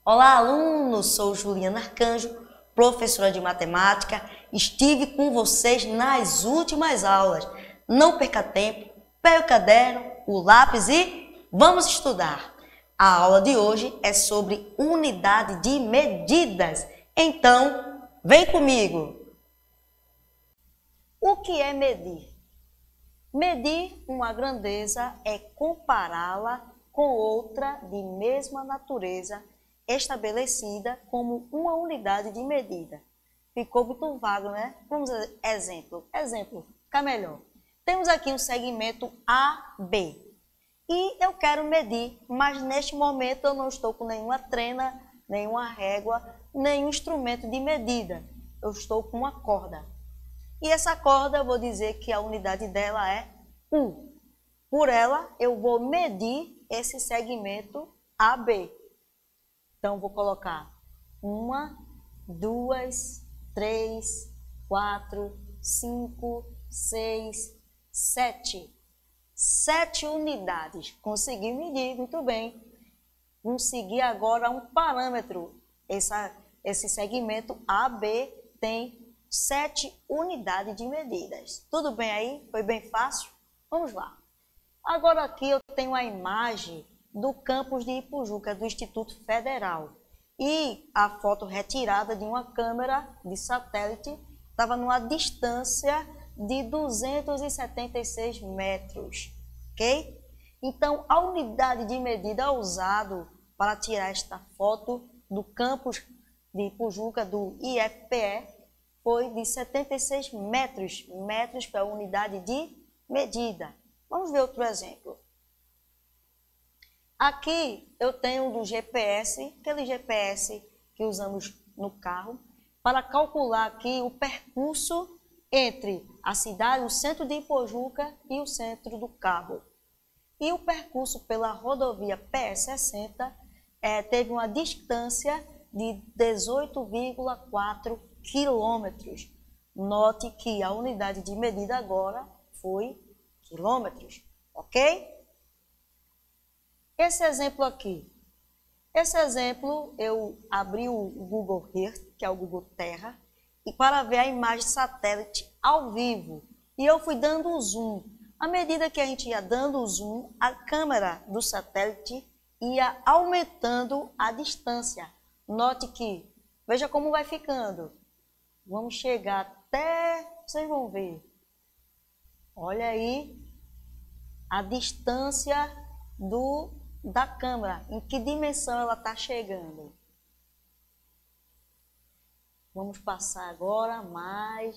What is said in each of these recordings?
Olá, alunos! Sou Juliana Arcanjo, professora de matemática. Estive com vocês nas últimas aulas. Não perca tempo, pegue o caderno, o lápis e vamos estudar. A aula de hoje é sobre unidade de medidas. Então, vem comigo! O que é medir? Medir uma grandeza é compará-la com outra de mesma natureza, estabelecida como uma unidade de medida. Ficou muito vago, né? Vamos exemplo, fica melhor. Temos aqui um segmento AB e eu quero medir, mas neste momento eu não estou com nenhuma trena, nenhuma régua, nenhum instrumento de medida. Eu estou com uma corda. E essa corda eu vou dizer que a unidade dela é U. Por ela eu vou medir esse segmento AB. Então, vou colocar 1, 2, 3, 4, 5, 6, 7. 7 unidades. Consegui medir, muito bem. Consegui agora um parâmetro. Esse segmento AB tem 7 unidades de medidas. Tudo bem aí? Foi bem fácil? Vamos lá. Agora aqui eu tenho a imagem do campus de Ipujuca, do Instituto Federal. E a foto retirada de uma câmera de satélite estava numa distância de 276 metros, ok? Então, a unidade de medida usada para tirar esta foto do campus de Ipujuca, do IFPE, foi de 76 metros. Metros para a unidade de medida. Vamos ver outro exemplo. Aqui eu tenho do GPS, aquele GPS que usamos no carro, para calcular aqui o percurso entre a cidade, o centro de Ipojuca e o centro do Cabo. E o percurso pela rodovia PE60 teve uma distância de 18,4 quilômetros. Note que a unidade de medida agora foi quilômetros, ok? Esse exemplo aqui. Esse exemplo, eu abri o Google Earth, que é o Google Terra, e para ver a imagem satélite ao vivo. E eu fui dando o zoom. À medida que a gente ia dando o zoom, a câmera do satélite ia aumentando a distância. Note que, veja como vai ficando. Vamos chegar até, vocês vão ver. Olha aí a distância da câmera, em que dimensão ela está chegando. Vamos passar agora mais.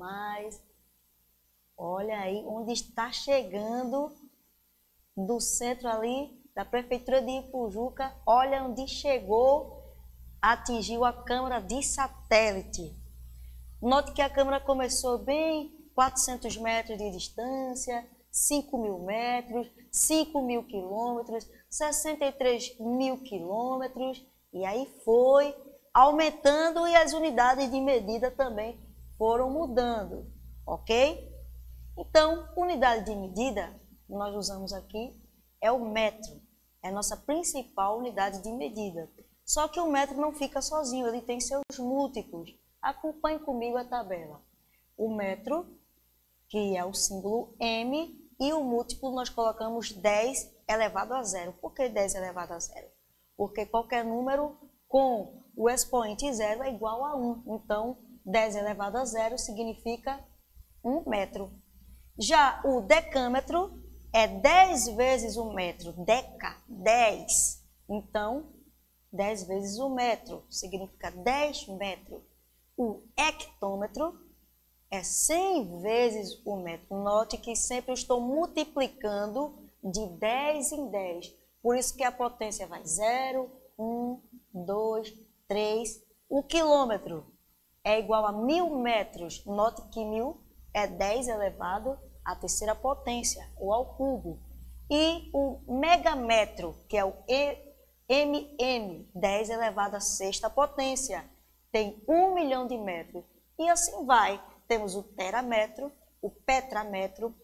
Olha aí onde está chegando do centro ali da prefeitura de Ipujuca. Olha onde chegou, atingiu a câmera de satélite. Note que a câmera começou bem 400 metros de distância, 5.000 metros, 5.000 quilômetros, 63.000 quilômetros, e aí foi aumentando e as unidades de medida também foram mudando, ok? Então, unidade de medida que nós usamos aqui é o metro, é a nossa principal unidade de medida. Só que o metro não fica sozinho, ele tem seus múltiplos. Acompanhe comigo a tabela. O metro, que é o símbolo M, e o múltiplo nós colocamos 10 elevado a zero. Por que 10 elevado a zero? Porque qualquer número com o expoente zero é igual a 1. Então, 10 elevado a zero significa 1 metro. Já o decâmetro é 10 vezes o metro. Deca, 10. Então, 10 vezes o metro significa 10 metros. O hectômetro é 100 vezes o metro. Note que sempre eu estou multiplicando de 10 em 10. Por isso que a potência vai 0, 1, 2, 3. O quilômetro é igual a 1.000 metros. Note que 1.000 é 10 elevado à terceira potência, ou ao cubo. E o megametro, que é o MM, 10 elevado à sexta potência, tem 1 milhão de metros. E assim vai. Temos o terametro, o petramέτro,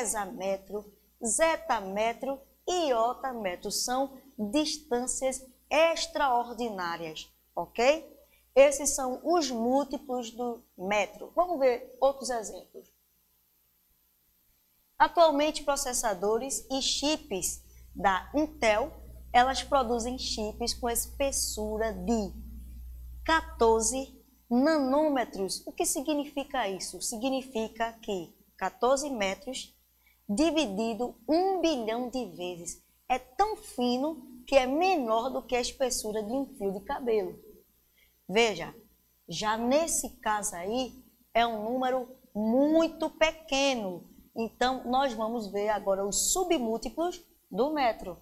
hexametro, zetamέτro e iotametro. São distâncias extraordinárias, ok? Esses são os múltiplos do metro. Vamos ver outros exemplos. Atualmente, processadores e chips da Intel, elas produzem chips com espessura de 14 nanômetros. O que significa isso? Significa que 14 metros dividido 1 bilhão de vezes. É tão fino que é menor do que a espessura de um fio de cabelo. Veja, já nesse caso aí, é um número muito pequeno. Então, nós vamos ver agora os submúltiplos do metro.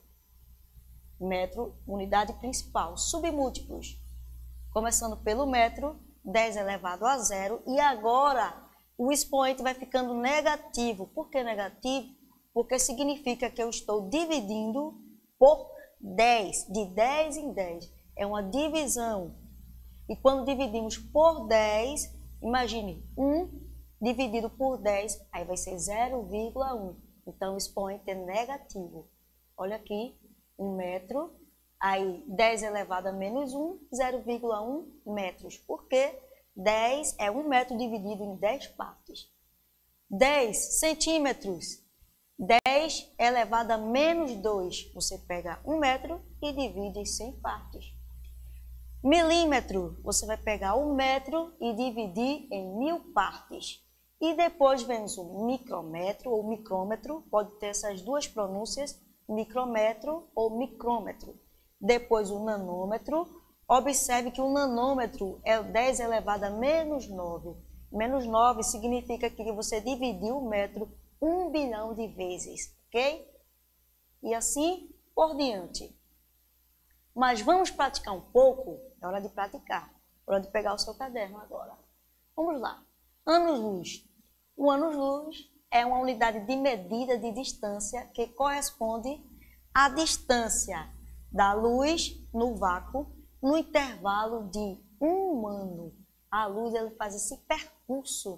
Metro, unidade principal. Submúltiplos. Começando pelo metro, 10 elevado a 0. E agora, o expoente vai ficando negativo. Por que negativo? Porque significa que eu estou dividindo por 10. De 10 em 10. É uma divisão. E quando dividimos por 10, imagine, 1 dividido por 10, aí vai ser 0,1. Então, o expoente é negativo. Olha aqui, 1 metro, aí 10 elevado a menos 1, 0,1 metros. Porque 10 é 1 metro dividido em 10 partes. 10 centímetros, 10 elevado a menos 2. Você pega 1 metro e divide em 100 partes. Milímetro, você vai pegar 1 metro e dividir em 1000 partes. E depois vemos o micrômetro ou micrômetro, pode ter essas duas pronúncias, micrômetro ou micrômetro. Depois o nanômetro, observe que o nanômetro é 10 elevado a menos 9. Menos 9 significa que você dividiu o metro 1 bilhão de vezes, ok? E assim por diante. Mas vamos praticar um pouco? É hora de praticar. É hora de pegar o seu caderno agora. Vamos lá. Anos-luz. O anos-luz é uma unidade de medida de distância que corresponde à distância da luz no vácuo no intervalo de 1 ano. A luz ela faz esse percurso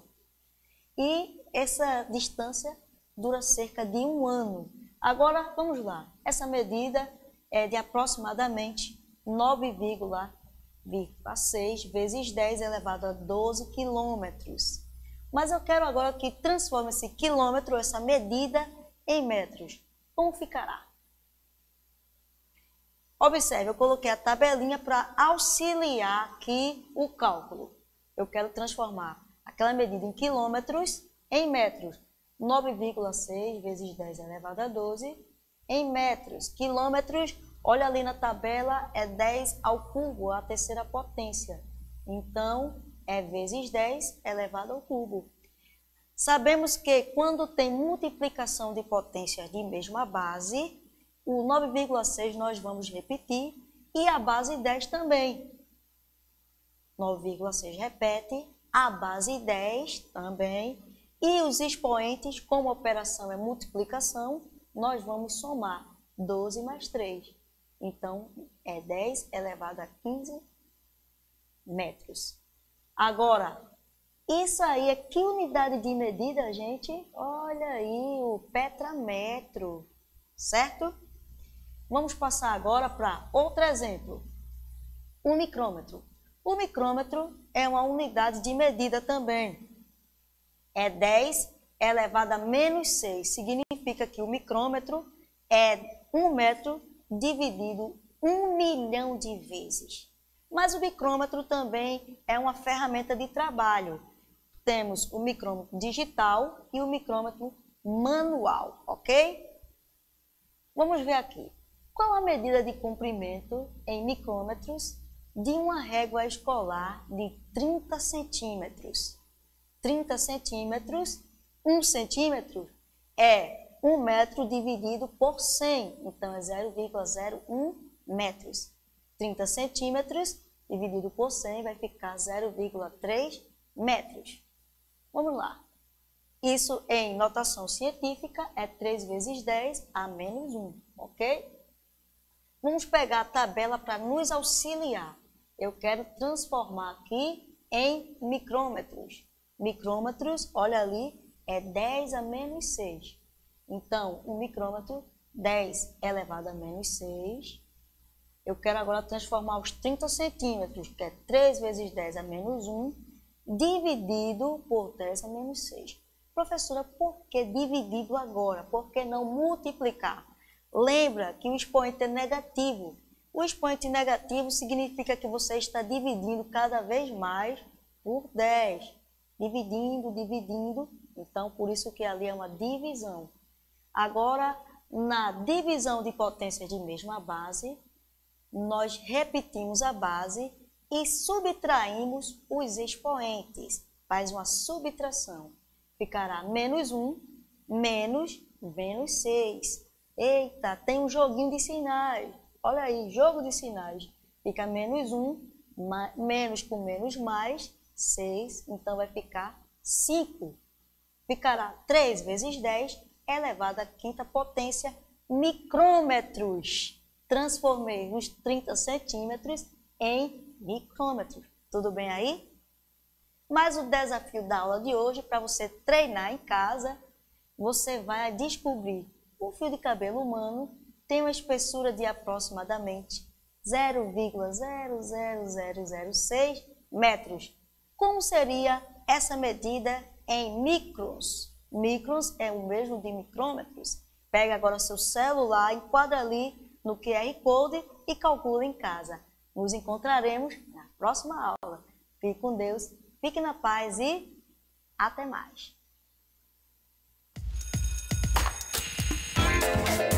e essa distância dura cerca de 1 ano. Agora, vamos lá. Essa medida é de aproximadamente 9,6 vezes 10 elevado a 12 quilômetros. Mas eu quero agora que transforme esse quilômetro, essa medida, em metros. Como ficará? Observe, eu coloquei a tabelinha para auxiliar aqui o cálculo. Eu quero transformar aquela medida em quilômetros em metros. 9,6 vezes 10 elevado a 12 em metros. Quilômetros, olha ali na tabela, é 10 ao cubo, a terceira potência. Então, é vezes 10 elevado ao cubo. Sabemos que quando tem multiplicação de potências de mesma base, o 9,6 nós vamos repetir e a base 10 também. 9,6 repete, a base 10 também. E os expoentes, como a operação é multiplicação, nós vamos somar 12 mais 3. Então, é 10 elevado a 15 metros. Agora, isso aí é que unidade de medida, gente? Olha aí, o petrammetro, certo? Vamos passar agora para outro exemplo. O micrômetro. O micrômetro é uma unidade de medida também. É 10 elevado a menos 6. Significa que o micrômetro é 1 metro dividido 1 milhão de vezes. Mas o micrômetro também é uma ferramenta de trabalho. Temos o micrômetro digital e o micrômetro manual, ok? Vamos ver aqui. Qual a medida de comprimento em micrômetros de uma régua escolar de 30 centímetros? 30 centímetros, 1 centímetro é 1 metro dividido por 100, então é 0,01 metros. 30 centímetros dividido por 100 vai ficar 0,3 metros. Vamos lá. Isso em notação científica é 3 vezes 10 a menos 1, ok? Vamos pegar a tabela para nos auxiliar. Eu quero transformar aqui em micrômetros. Micrômetros, olha ali, é 10 a menos 6. Então, o micrômetro, 10 elevado a menos 6 Eu quero agora transformar os 30 centímetros, que é 3 vezes 10 a menos 1, dividido por 10 a menos 6. Professora, por que dividido agora? Por que não multiplicar? Lembra que o expoente é negativo. O expoente negativo significa que você está dividindo cada vez mais por 10. Dividindo, dividindo. Então, por isso que ali é uma divisão. Agora, na divisão de potências de mesma base, nós repetimos a base e subtraímos os expoentes. Faz uma subtração. Ficará menos 1 menos 6. Eita, tem um joguinho de sinais. Olha aí, jogo de sinais. Fica menos 1, menos com menos mais, 6. Então vai ficar 5. Ficará 3 vezes 10 elevado à quinta potência micrômetros. Transformei os 30 centímetros em micrômetros. Tudo bem aí? Mas o desafio da aula de hoje, para você treinar em casa, você vai descobrir um fio de cabelo humano tem uma espessura de aproximadamente 0,00006 metros. Como seria essa medida em microns? Microns é o mesmo de micrômetros. Pega agora seu celular, enquadra ali no QR Code e calcula em casa. Nos encontraremos na próxima aula. Fique com Deus, fique na paz e até mais.